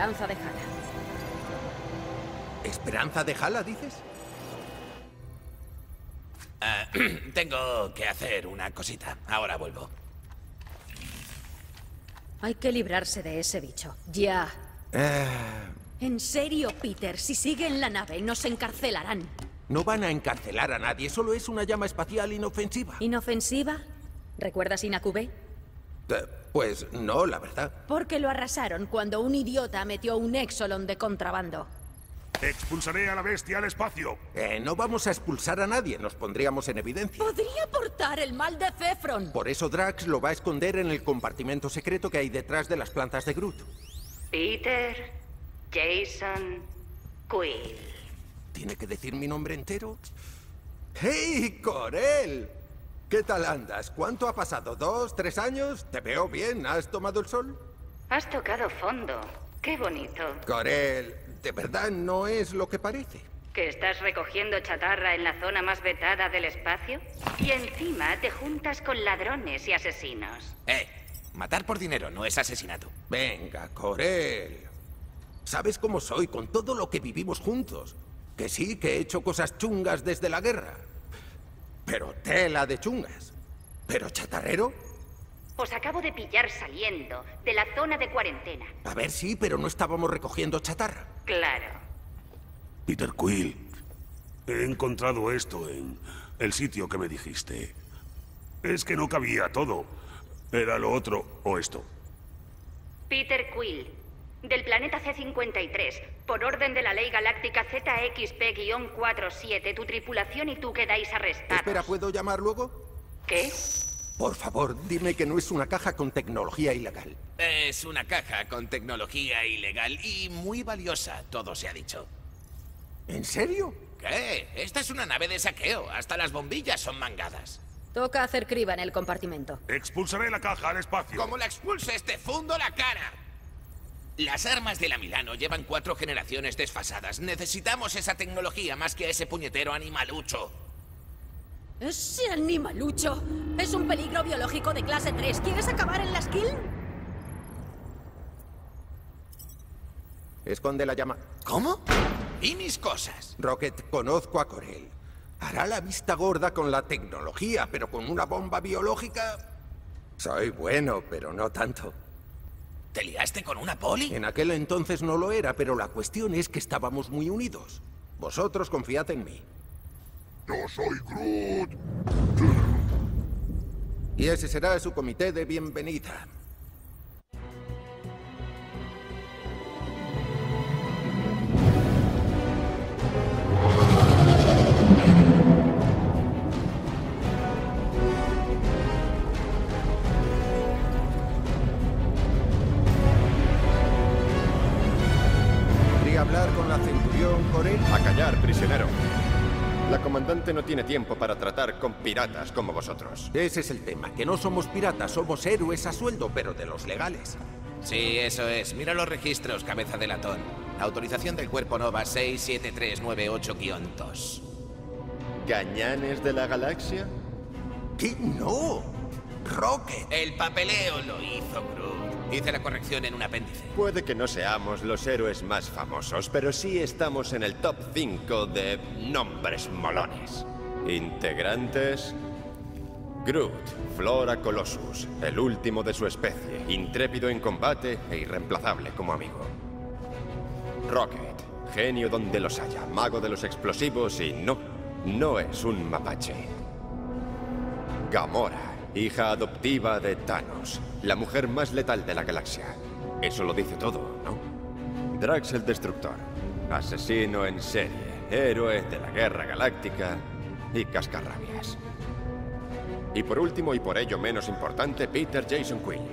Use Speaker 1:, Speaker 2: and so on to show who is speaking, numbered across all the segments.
Speaker 1: Esperanza de Hala.
Speaker 2: ¿Esperanza de Hala, dices?
Speaker 3: Tengo que hacer una cosita. Ahora vuelvo.
Speaker 1: Hay que librarse de ese bicho. Ya. En serio, Peter, si sigue en la nave, nos encarcelarán.
Speaker 2: No van a encarcelar a nadie, solo es una llama espacial inofensiva.
Speaker 1: ¿Inofensiva? ¿Recuerdas Inacubé?
Speaker 2: Pues no, la verdad.
Speaker 1: Porque lo arrasaron cuando un idiota metió un Exolon de contrabando.
Speaker 4: Expulsaré a la bestia al espacio.
Speaker 2: No vamos a expulsar a nadie, nos pondríamos en evidencia.
Speaker 1: Podría portar el mal de Zefron.
Speaker 2: Por eso Drax lo va a esconder en el compartimento secreto que hay detrás de las plantas de Groot.
Speaker 5: Peter Jason Quill.
Speaker 2: ¿Tiene que decir mi nombre entero? ¡Hey, Corel! ¿Qué tal andas? ¿Cuánto ha pasado? ¿2, 3 años? ¿Te veo bien? ¿Has tomado el sol?
Speaker 5: Has tocado fondo. Qué bonito.
Speaker 2: Corel, de verdad no es lo que parece.
Speaker 5: ¿Que estás recogiendo chatarra en la zona más vetada del espacio? Y encima te juntas con ladrones y asesinos.
Speaker 3: Matar por dinero no es asesinato.
Speaker 2: Venga, Corel. ¿Sabes cómo soy con todo lo que vivimos juntos? Que sí, que he hecho cosas chungas desde la guerra. Pero tela de chungas. ¿Pero chatarrero?
Speaker 5: Os acabo de pillar saliendo de la zona de cuarentena.
Speaker 2: A ver, sí, pero no estábamos recogiendo chatarra.
Speaker 5: Claro.
Speaker 4: Peter Quill, he encontrado esto en el sitio que me dijiste. Es que no cabía todo. Era lo otro o esto.
Speaker 5: Peter Quill, del planeta C-53, por orden de la Ley Galáctica ZXP-47, tu tripulación y tú quedáis arrestados.
Speaker 2: Espera, ¿puedo llamar luego?
Speaker 5: ¿Qué?
Speaker 2: Por favor, dime que no es una caja con tecnología ilegal.
Speaker 3: Es una caja con tecnología ilegal y muy valiosa, todo se ha dicho.
Speaker 2: ¿En serio?
Speaker 3: ¿Qué? Esta es una nave de saqueo. Hasta las bombillas son mangadas.
Speaker 1: Toca hacer criba en el compartimento.
Speaker 4: Expulsaré la caja al espacio.
Speaker 3: Como la expulses, te fundo la cara. Las armas de la Milano llevan 4 generaciones desfasadas. Necesitamos esa tecnología más que a ese puñetero animalucho.
Speaker 1: ¡Ese animalucho! Es un peligro biológico de clase 3. ¿Quieres acabar en la skill?
Speaker 2: Esconde la llama.
Speaker 3: ¿Cómo? ¿Y mis cosas?
Speaker 2: Rocket, conozco a Corel. Hará la vista gorda con la tecnología, pero con una bomba biológica... Soy bueno, pero no tanto.
Speaker 3: ¿Te liaste con una poli?
Speaker 2: En aquel entonces no lo era, pero la cuestión es que estábamos muy unidos. Vosotros confiad en mí.
Speaker 4: Yo soy Groot.
Speaker 2: Y ese será su comité de bienvenida. ¿Quería hablar con la Centurión, Corel?
Speaker 6: A callar, prisionero. La comandante no tiene tiempo para tratar con piratas como vosotros.
Speaker 2: Ese es el tema, que no somos piratas, somos héroes a sueldo, pero de los legales.
Speaker 3: Sí, eso es. Mira los registros, cabeza de latón. Autorización del Cuerpo Nova 67398-2.
Speaker 6: ¿Gañanes de la galaxia?
Speaker 2: ¿Qué? ¡No! ¡Rocket!
Speaker 3: El papeleo lo hizo Groot. Hice la corrección en un apéndice.
Speaker 6: Puede que no seamos los héroes más famosos, pero sí estamos en el top 5 de nombres molones. Integrantes: Groot, Flora Colossus, el último de su especie, intrépido en combate e irreemplazable como amigo. Rocket, genio donde los haya, mago de los explosivos y no es un mapache. Gamora, hija adoptiva de Thanos, la mujer más letal de la galaxia. Eso lo dice todo, ¿no? Drax el Destructor, asesino en serie, héroe de la Guerra Galáctica y cascarrabias. Y por último, y por ello menos importante, Peter Jason Quill.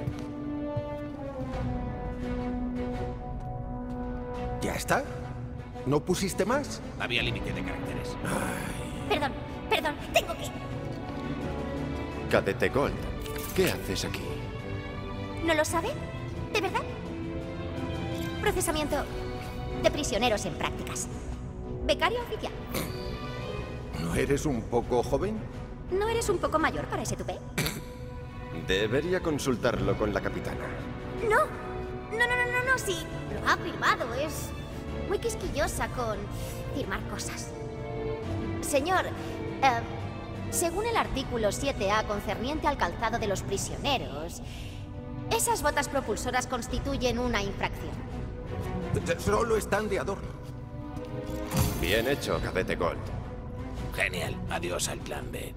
Speaker 2: ¿Ya está? ¿No pusiste más?
Speaker 3: Había límite de caracteres.
Speaker 7: Perdón, tengo que...
Speaker 6: Cadete Gold, ¿qué haces aquí?
Speaker 7: ¿No lo sabe? ¿De verdad? Procesamiento de prisioneros en prácticas. Becario oficial.
Speaker 2: ¿No eres un poco joven?
Speaker 7: ¿No eres un poco mayor para ese tupé?
Speaker 6: Debería consultarlo con la capitana.
Speaker 7: No, sí, lo ha firmado. Es muy quisquillosa con firmar cosas. Señor, según el artículo 7A concerniente al calzado de los prisioneros, esas botas propulsoras constituyen una infracción.
Speaker 2: Solo están de adorno.
Speaker 6: Bien hecho, Cadete Gold.
Speaker 3: Genial. Adiós al plan B.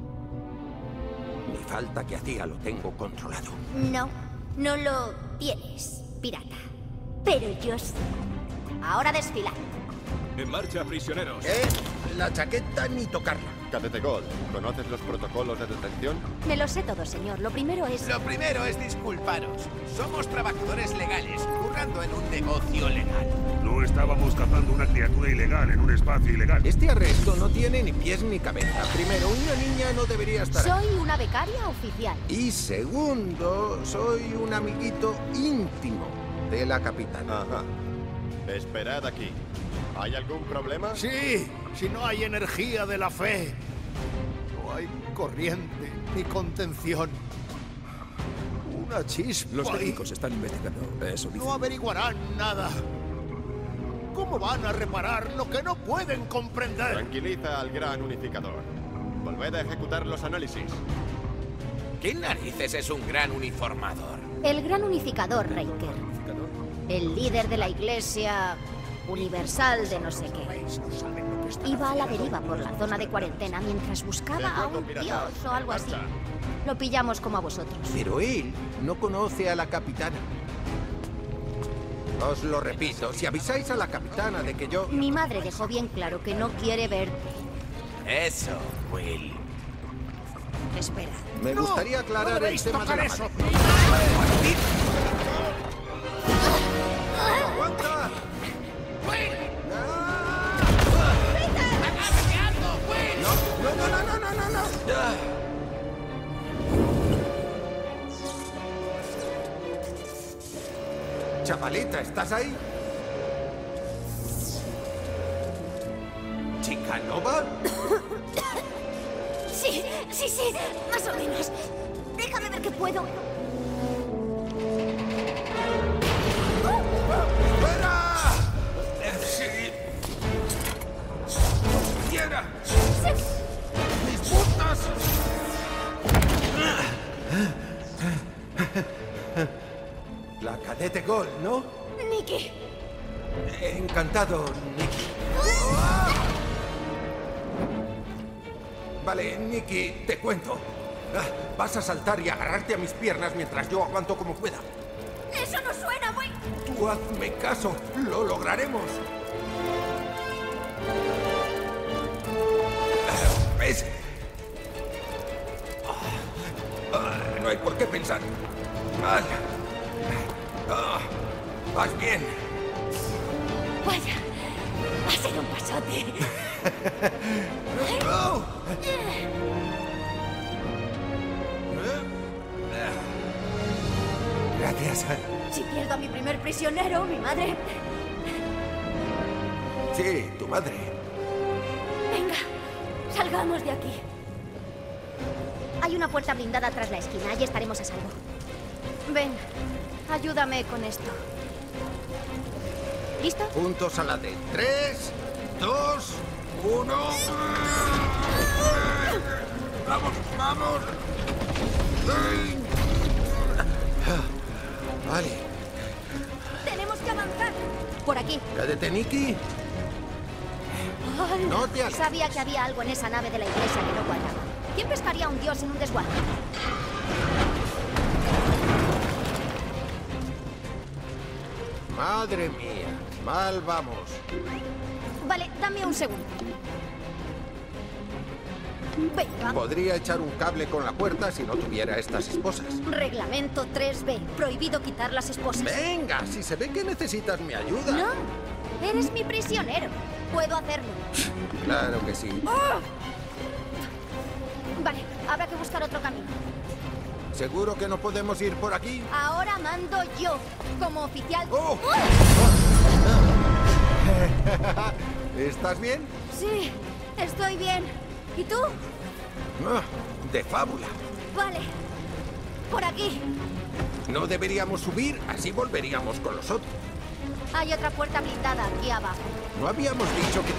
Speaker 2: Mi falta que hacía lo tengo controlado.
Speaker 7: No, no lo tienes, pirata. Pero yo sí. Ahora desfila.
Speaker 8: En marcha, prisioneros.
Speaker 2: La chaqueta ni tocarla.
Speaker 6: Cadete Gold, ¿conoces los protocolos de detención?
Speaker 7: Me lo sé todo, señor. Lo primero es...
Speaker 3: Lo primero es disculparos. Somos trabajadores legales, currando en un negocio legal.
Speaker 4: No estábamos cazando una criatura ilegal en un espacio ilegal.
Speaker 2: Este arresto no tiene ni pies ni cabeza. Primero, una niña no debería estar aquí.
Speaker 7: Soy una becaria oficial.
Speaker 2: Y segundo, soy un amiguito íntimo de la capitana.
Speaker 6: Ajá. Esperad aquí. ¿Hay algún problema?
Speaker 9: Sí, si no hay energía de la fe, no hay corriente ni contención. Una chispa.
Speaker 8: Los técnicos están investigando. Eso dice.
Speaker 9: No averiguarán nada. ¿Cómo van a reparar lo que no pueden comprender?
Speaker 6: Tranquiliza al gran unificador. Volved a ejecutar los análisis.
Speaker 3: ¿Qué narices es un gran uniformador?
Speaker 7: El gran unificador, Raker. El líder de la iglesia universal de no sé qué. Iba a la deriva por la zona de cuarentena mientras buscaba a un dios o algo así. Lo pillamos como a vosotros.
Speaker 2: Pero él no conoce a la capitana. Os lo repito, si avisáis a la capitana de que yo...
Speaker 7: Mi madre dejó bien claro que no quiere verte.
Speaker 3: Eso, Will.
Speaker 7: Espera.
Speaker 2: Me gustaría aclarar el tema de la
Speaker 9: eso.
Speaker 2: ¡Aguanta! No. Chavalita, ¿estás ahí? ¿Chica Nova?
Speaker 7: Sí, más o menos. Déjame ver qué puedo.
Speaker 2: ¡Fuera! ¡Sí! ¡Quiera! ¡Mis botas! La cadete Gold, ¿no?
Speaker 7: Nikki.
Speaker 2: Encantado, Nikki. Vale, Nikki, te cuento. Vas a saltar y agarrarte a mis piernas mientras yo aguanto como pueda.
Speaker 7: Eso no suena muy...
Speaker 2: Tú hazme caso, lo lograremos. ¿Ves? No hay por qué pensar. Mal. Vas bien.
Speaker 7: Vaya, ha sido un pasote.
Speaker 2: ¡Oh! Gracias.
Speaker 7: Si pierdo a mi primer prisionero, mi madre...
Speaker 2: Sí, tu madre.
Speaker 7: Venga, salgamos de aquí. Hay una puerta blindada tras la esquina y estaremos a salvo. Ven, ayúdame con esto. ¿Listo?
Speaker 2: Juntos a la de 3, 2, 1. ¡Vamos, vamos! Vale.
Speaker 7: Tenemos que avanzar. Por aquí.
Speaker 2: Cadete Nikki.
Speaker 7: Ay,
Speaker 2: No te alejes.
Speaker 7: sabía que había algo en esa nave de la iglesia que no cuadraba. ¿Quién pescaría a un dios en un desguace?
Speaker 2: Madre mía, mal vamos.
Speaker 7: Vale, dame un segundo. Venga.
Speaker 2: Podría echar un cable con la puerta si no tuviera estas esposas.
Speaker 7: Reglamento 3B. Prohibido quitar las esposas.
Speaker 2: Venga, si se ve que necesitas mi ayuda.
Speaker 7: No, eres mi prisionero. Puedo hacerlo.
Speaker 2: Claro que sí.
Speaker 7: Vale, habrá que buscar otro camino.
Speaker 2: ¿Seguro que no podemos ir por aquí?
Speaker 7: Ahora mando yo, como oficial.
Speaker 2: ¡Oh! ¿Estás bien?
Speaker 7: Sí, estoy bien. ¿Y tú?
Speaker 2: De fábula.
Speaker 7: Vale. Por aquí.
Speaker 2: No deberíamos subir, así volveríamos con los otros.
Speaker 7: Hay otra puerta blindada aquí abajo.
Speaker 2: No habíamos dicho que...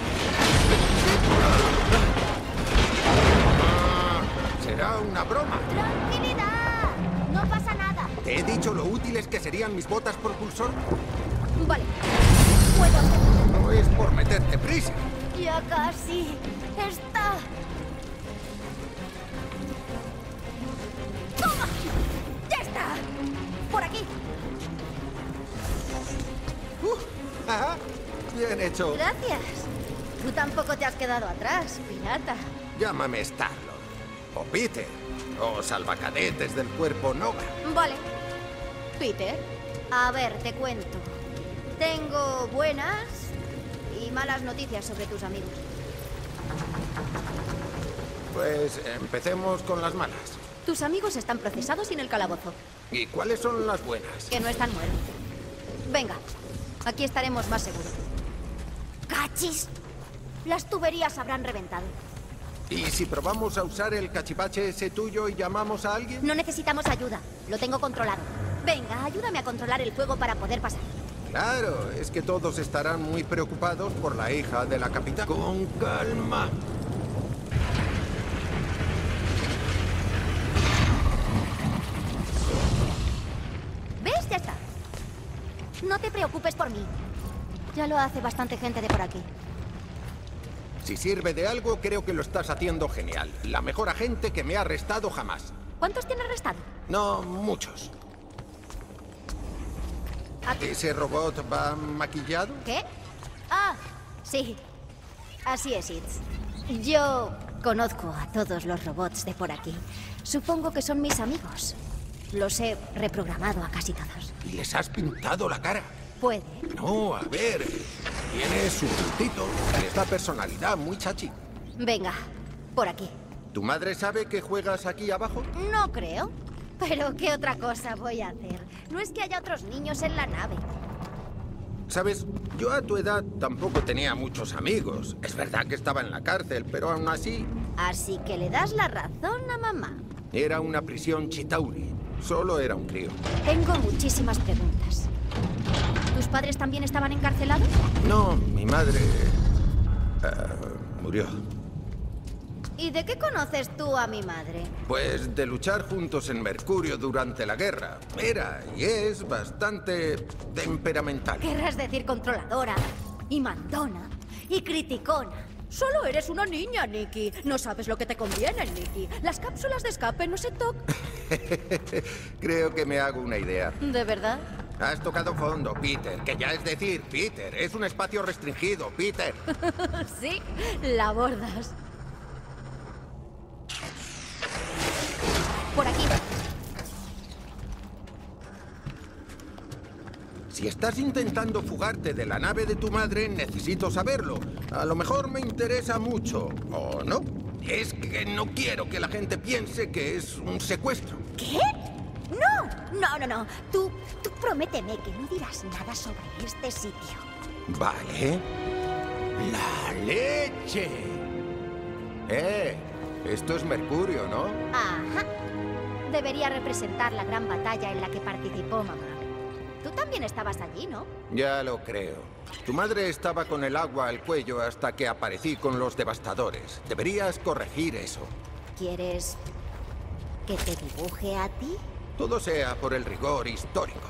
Speaker 2: será una broma.
Speaker 7: ¡Tranquilidad! No pasa nada.
Speaker 2: ¿Te he dicho lo útiles que serían mis botas propulsor?
Speaker 7: Vale. Puedo hacerlo.
Speaker 2: No es por meterte prisa.
Speaker 7: Ya casi. Está... ¡Toma! ¡Ya está! Por aquí.
Speaker 2: Ajá. Bien hecho.
Speaker 7: Gracias. Tú tampoco te has quedado atrás, pirata.
Speaker 2: Llámame Star-Lord. O Peter. O salvacadetes del cuerpo Nova.
Speaker 7: Vale. Peter, a ver, te cuento. Tengo buenas y malas noticias sobre tus amigos.
Speaker 2: Pues empecemos con las malas.
Speaker 7: Tus amigos están procesados y en el calabozo.
Speaker 2: ¿Y cuáles son las buenas?
Speaker 7: Que no están muertos. Venga, aquí estaremos más seguros. ¡Cachis! Las tuberías habrán reventado.
Speaker 2: ¿Y si probamos a usar el cachivache ese tuyo y llamamos a alguien?
Speaker 7: No necesitamos ayuda. Lo tengo controlado. Venga, ayúdame a controlar el fuego para poder pasar.
Speaker 2: Claro, es que todos estarán muy preocupados por la hija de la capitana. Con calma.
Speaker 7: ¿Ves? Ya está. No te preocupes por mí. Ya lo hace bastante gente de por aquí.
Speaker 2: Si sirve de algo, creo que lo estás haciendo genial. La mejor agente que me ha arrestado jamás.
Speaker 7: ¿Cuántos tiene arrestado?
Speaker 2: No, muchos. ¿Ese robot va maquillado?
Speaker 7: ¿Qué? Ah, sí. Así es, Itz. Yo conozco a todos los robots de por aquí. Supongo que son mis amigos. Los he reprogramado a casi todos.
Speaker 2: ¿Y les has pintado la cara?
Speaker 7: Puede.
Speaker 2: No, a ver. Tiene su puntito. Les da personalidad muy chachi.
Speaker 7: Venga, por aquí.
Speaker 2: ¿Tu madre sabe que juegas aquí abajo?
Speaker 7: No creo. Pero ¿qué otra cosa voy a hacer? No es que haya otros niños en la nave.
Speaker 2: Sabes, yo a tu edad tampoco tenía muchos amigos. Es verdad que estaba en la cárcel, pero aún así...
Speaker 7: Así que le das la razón a mamá.
Speaker 2: Era una prisión Chitauri. Solo era un crío.
Speaker 7: Tengo muchísimas preguntas. ¿Tus padres también estaban encarcelados?
Speaker 2: No, mi madre... murió.
Speaker 7: ¿Y de qué conoces tú a mi madre?
Speaker 2: Pues de luchar juntos en Mercurio durante la guerra. Era y es bastante temperamental.
Speaker 7: Querrás decir controladora, y mandona, y criticona. Solo eres una niña, Nikki. No sabes lo que te conviene, Nikki. Las cápsulas de escape no se tocan.
Speaker 2: Creo que me hago una idea.
Speaker 7: ¿De verdad?
Speaker 2: Has tocado fondo, Peter. Que ya es decir, Peter. Es un espacio restringido, Peter.
Speaker 7: Sí, la abordas. Por aquí.
Speaker 2: Si estás intentando fugarte de la nave de tu madre, necesito saberlo. A lo mejor me interesa mucho, ¿o no? Es que no quiero que la gente piense que es un secuestro.
Speaker 7: ¿Qué? No. Tú prométeme que no dirás nada sobre este sitio.
Speaker 2: Vale. ¡La leche! Esto es Mercurio, ¿no?
Speaker 7: Ajá. Debería representar la gran batalla en la que participó mamá. Tú también estabas allí, ¿no?
Speaker 2: Ya lo creo. Tu madre estaba con el agua al cuello hasta que aparecí con los devastadores. Deberías corregir eso.
Speaker 7: ¿Quieres que te dibuje a ti?
Speaker 2: Todo sea por el rigor histórico.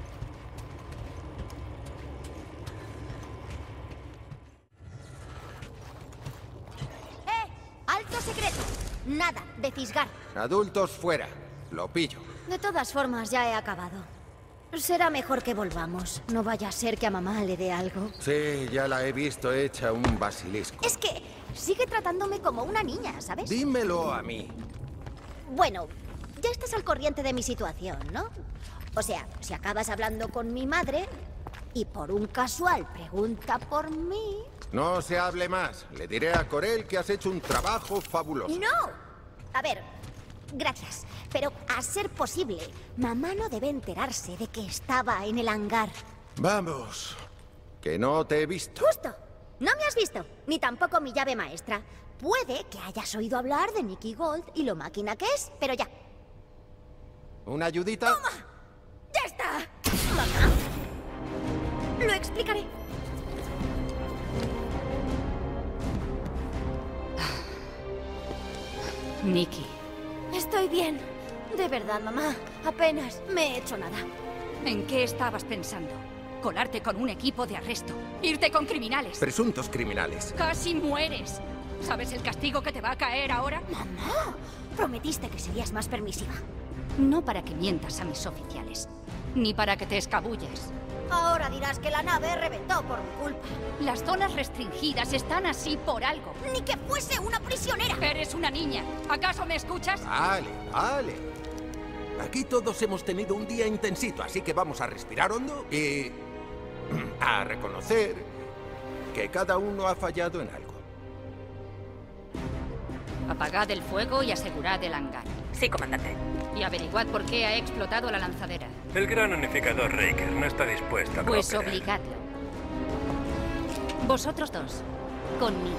Speaker 7: ¡Alto secreto! Nada de fisgar.
Speaker 2: Adultos fuera. Lo pillo.
Speaker 7: De todas formas, ya he acabado. Será mejor que volvamos. No vaya a ser que a mamá le dé algo.
Speaker 2: Sí, ya la he visto hecha un basilisco.
Speaker 7: Es que sigue tratándome como una niña, ¿sabes?
Speaker 2: Dímelo a mí.
Speaker 7: Bueno, ya estás al corriente de mi situación, ¿no? O sea, si acabas hablando con mi madre y por un casual pregunta por mí...
Speaker 2: No se hable más. Le diré a Corel que has hecho un trabajo fabuloso.
Speaker 7: ¡No! A ver, gracias. Pero a ser posible, mamá no debe enterarse de que estaba en el hangar.
Speaker 2: Vamos, que no te he visto.
Speaker 7: ¡Justo! No me has visto, ni tampoco mi llave maestra. Puede que hayas oído hablar de Nikki Gold y lo máquina que es, pero ya.
Speaker 2: ¿Una ayudita?
Speaker 7: ¡Toma! ¡Basta! Mamá. Lo explicaré.
Speaker 1: Nikki.
Speaker 7: Estoy bien. De verdad, mamá. Apenas me he hecho nada.
Speaker 1: ¿En qué estabas pensando? ¿Colarte con un equipo de arresto? ¿Irte con criminales?
Speaker 2: Presuntos criminales.
Speaker 1: ¡Casi mueres! ¿Sabes el castigo que te va a caer ahora?
Speaker 7: Mamá, prometiste que serías más permisiva.
Speaker 1: No para que mientas a mis oficiales, ni para que te escabulles.
Speaker 7: Ahora dirás que la nave reventó por mi culpa.
Speaker 1: Las zonas restringidas están así por algo.
Speaker 7: ¡Ni que fuese una prisionera!
Speaker 1: Eres una niña. ¿Acaso me escuchas?
Speaker 2: Vale, vale. Aquí todos hemos tenido un día intensito, así que vamos a respirar hondo y a reconocer que cada uno ha fallado en algo.
Speaker 1: Apagad el fuego y asegurad el hangar.
Speaker 5: Sí, comandante.
Speaker 1: Y averiguad por qué ha explotado la lanzadera.
Speaker 10: El gran unificador Raker no está dispuesto a
Speaker 1: Pues
Speaker 10: cooperar.
Speaker 1: obligadlo. Vosotros dos, conmigo.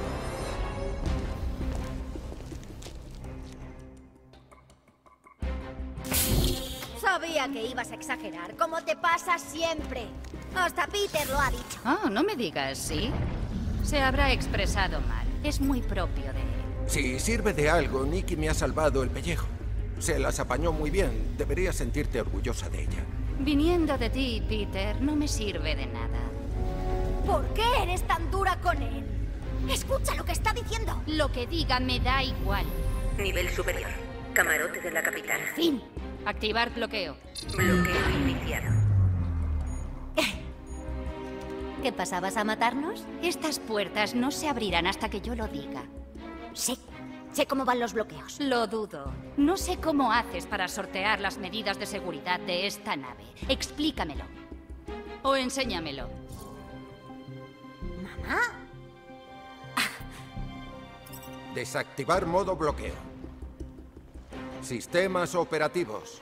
Speaker 7: Sabía que ibas a exagerar, como te pasa siempre. Hasta Peter lo ha dicho.
Speaker 1: Oh, no me digas, ¿sí? Se habrá expresado mal. Es muy propio de él.
Speaker 2: Si sirve de algo, Nikki me ha salvado el pellejo. Se las apañó muy bien. Deberías sentirte orgullosa de ella.
Speaker 1: Viniendo de ti, Peter, no me sirve de nada.
Speaker 7: ¿Por qué eres tan dura con él? Escucha lo que está diciendo.
Speaker 1: Lo que diga me da igual.
Speaker 5: Nivel superior. Camarote de la capitana.
Speaker 1: Fin. Activar bloqueo.
Speaker 5: Bloqueo iniciado.
Speaker 7: ¿Qué pasa? ¿Vas a matarnos?
Speaker 1: Estas puertas no se abrirán hasta que yo lo diga.
Speaker 7: Sé cómo van los bloqueos.
Speaker 1: Lo dudo. No sé cómo haces para sortear las medidas de seguridad de esta nave. Explícamelo. O enséñamelo.
Speaker 7: ¿Mamá?
Speaker 2: Desactivar modo bloqueo. Sistemas operativos.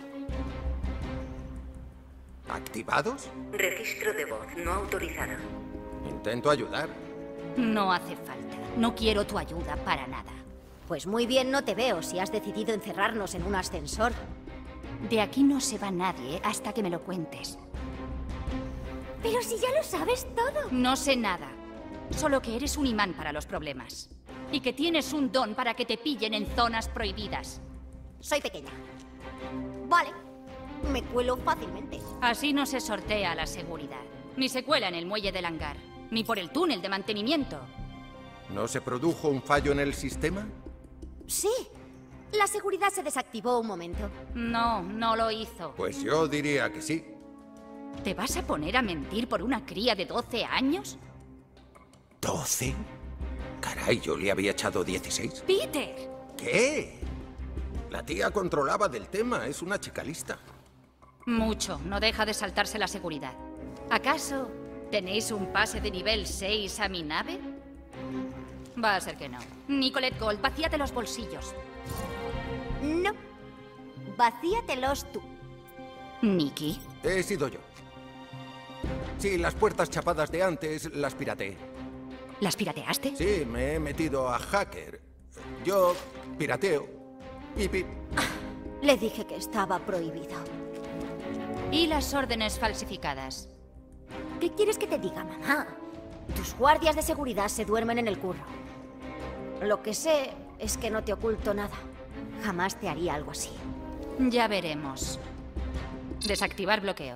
Speaker 2: ¿Activados?
Speaker 5: Registro de voz no autorizado.
Speaker 2: Intento ayudar.
Speaker 1: No hace falta. No quiero tu ayuda para nada.
Speaker 7: Pues muy bien no te veo si has decidido encerrarnos en un ascensor.
Speaker 1: De aquí no se va nadie hasta que me lo cuentes.
Speaker 7: Pero si ya lo sabes todo.
Speaker 1: No sé nada. Solo que eres un imán para los problemas. Y que tienes un don para que te pillen en zonas prohibidas.
Speaker 7: Soy pequeña. Vale. Me cuelo fácilmente.
Speaker 1: Así no se sortea la seguridad. Ni se cuela en el muelle del hangar. Ni por el túnel de mantenimiento.
Speaker 2: ¿No se produjo un fallo en el sistema?
Speaker 7: Sí. La seguridad se desactivó un momento.
Speaker 1: No, no lo hizo.
Speaker 2: Pues yo diría que sí.
Speaker 1: ¿Te vas a poner a mentir por una cría de 12 años?
Speaker 2: ¿12? Caray, yo le había echado 16.
Speaker 1: ¡Peter!
Speaker 2: ¿Qué? La tía controlaba del tema, es una chica lista.
Speaker 1: Mucho, no deja de saltarse la seguridad. ¿Acaso tenéis un pase de nivel 6 a mi nave? Va a ser que no. Nicolette Gold, vacíate los bolsillos.
Speaker 7: No. Vacíatelos tú.
Speaker 1: Nikki.
Speaker 2: He sido yo. Sí, las puertas chapadas de antes las pirateé.
Speaker 1: ¿Las pirateaste?
Speaker 2: Sí, me he metido a hacker. Yo pirateo. Y
Speaker 7: Le dije que estaba prohibido.
Speaker 1: ¿Y las órdenes falsificadas?
Speaker 7: ¿Qué quieres que te diga, mamá? Tus guardias de seguridad se duermen en el curro. Lo que sé es que no te oculto nada. Jamás te haría algo así.
Speaker 1: Ya veremos. Desactivar bloqueo.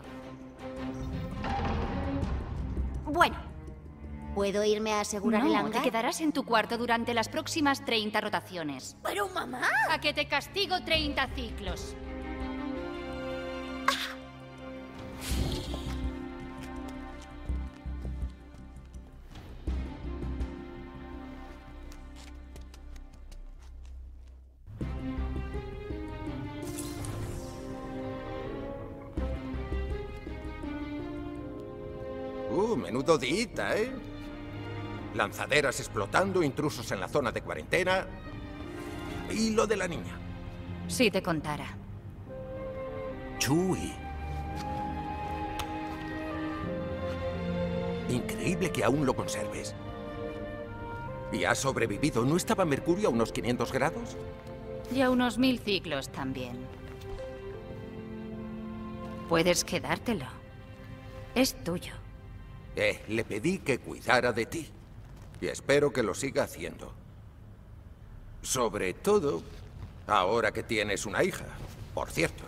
Speaker 7: Bueno, ¿puedo irme a asegurar el
Speaker 1: No,
Speaker 7: hangar?
Speaker 1: te quedarás en tu cuarto durante las próximas 30 rotaciones.
Speaker 7: ¡Pero, mamá!
Speaker 1: A que te castigo 30 ciclos.
Speaker 2: Menudo dita, ¿eh? Lanzaderas explotando, intrusos en la zona de cuarentena. Y lo de la niña.
Speaker 1: Si te contara.
Speaker 2: Chewie. Increíble que aún lo conserves. ¿Y has sobrevivido? ¿No estaba Mercurio a unos 500 grados?
Speaker 1: Y a unos 1000 ciclos también. Puedes quedártelo. Es tuyo.
Speaker 2: Le pedí que cuidara de ti. Y espero que lo siga haciendo. Sobre todo, ahora que tienes una hija, por cierto.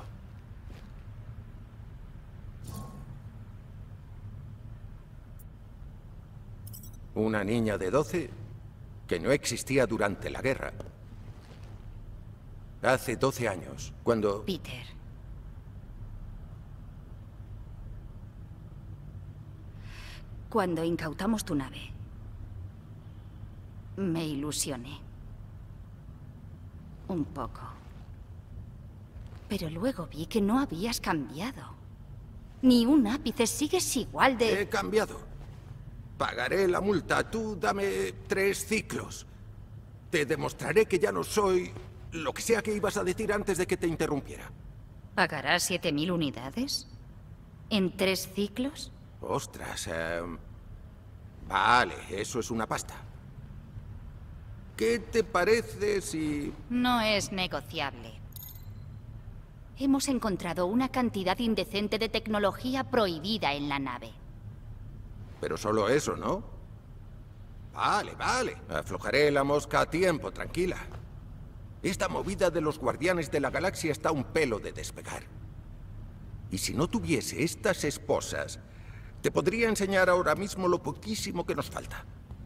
Speaker 2: Una niña de 12 que no existía durante la guerra. Hace 12 años, cuando...
Speaker 1: Peter. Cuando incautamos tu nave, me ilusioné. Un poco. Pero luego vi que no habías cambiado. Ni un ápice, sigues igual de...
Speaker 2: He cambiado. Pagaré la multa. Tú dame 3 ciclos. Te demostraré que ya no soy lo que sea que ibas a decir antes de que te interrumpiera.
Speaker 1: ¿Pagarás 7000 unidades? ¿En 3 ciclos?
Speaker 2: Ostras, vale, eso es una pasta. ¿Qué te parece si...?
Speaker 1: No es negociable. Hemos encontrado una cantidad indecente de tecnología prohibida en la nave.
Speaker 2: Pero solo eso, ¿no? Vale, vale. Aflojaré la mosca a tiempo, tranquila. Esta movida de los Guardianes de la Galaxia está a un pelo de despegar. Y si no tuviese estas esposas, te podría enseñar ahora mismo lo poquísimo que nos falta.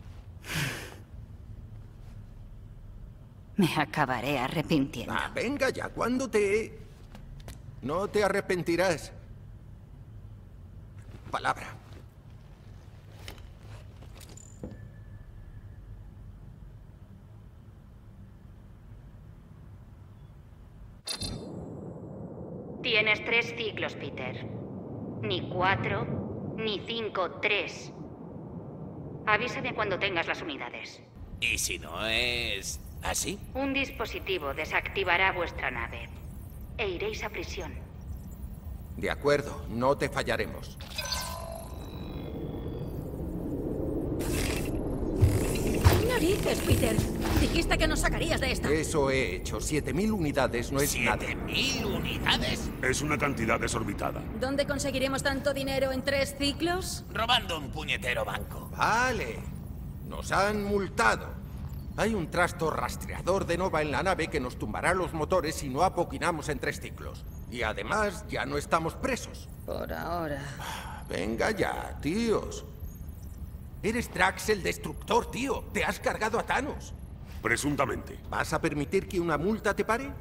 Speaker 1: Me acabaré arrepintiendo.
Speaker 2: Venga ya, ¿cuándo te...? No te arrepentirás. Palabra.
Speaker 5: Tienes 3 ciclos, Peter. Ni 4, ni 5, 3. Avísame cuando tengas las unidades.
Speaker 3: ¿Y si no es así?
Speaker 5: Un dispositivo desactivará vuestra nave. E iréis a prisión.
Speaker 2: De acuerdo, no te fallaremos.
Speaker 11: ¡Narices, Peter! Dijiste que nos sacarías de esta.
Speaker 2: Eso he hecho. 7000 unidades no es nada.
Speaker 3: ¿7000 unidades?
Speaker 4: Es una cantidad desorbitada.
Speaker 11: ¿Dónde conseguiremos tanto dinero en 3 ciclos?
Speaker 3: Robando un puñetero banco.
Speaker 2: Vale. Nos han multado. Hay un trasto rastreador de Nova en la nave que nos tumbará los motores si no apoquinamos en 3 ciclos. Y además, ya no estamos presos.
Speaker 11: Por ahora.
Speaker 2: Venga ya, tíos. Eres Drax el Destructor, tío. Te has cargado a Thanos.
Speaker 4: Presuntamente.
Speaker 2: ¿Vas a permitir que una multa te pare?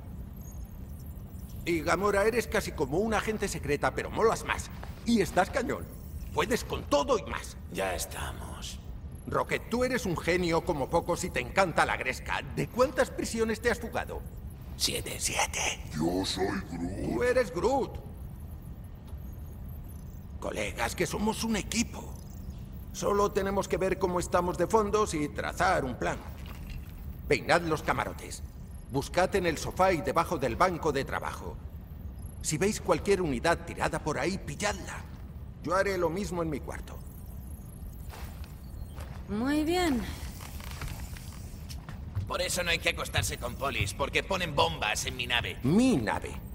Speaker 2: Y Gamora, eres casi como una agente secreta, pero molas más. Y estás cañón. Puedes con todo y más.
Speaker 3: Ya estamos.
Speaker 2: Rocket, tú eres un genio como pocos y te encanta la gresca. ¿De cuántas prisiones te has fugado?
Speaker 3: 7.
Speaker 4: Yo soy Groot.
Speaker 2: Tú eres Groot. Colegas, que somos un equipo. Solo tenemos que ver cómo estamos de fondos y trazar un plan. Peinad los camarotes. Buscad en el sofá y debajo del banco de trabajo. Si veis cualquier unidad tirada por ahí, pilladla. Yo haré lo mismo en mi cuarto.
Speaker 11: Muy bien.
Speaker 3: Por eso no hay que acostarse con polis, porque ponen bombas en mi nave.
Speaker 2: Mi nave.